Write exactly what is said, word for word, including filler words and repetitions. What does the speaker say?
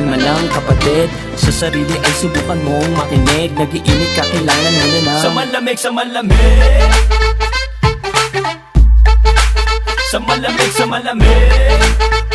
Kalma lang kapatid, sa sarili ay subukan mong makinig. Nag-iinit ka, kailangan mo na na. Sa malamig, sa malamig, sa malamig, sa malamig,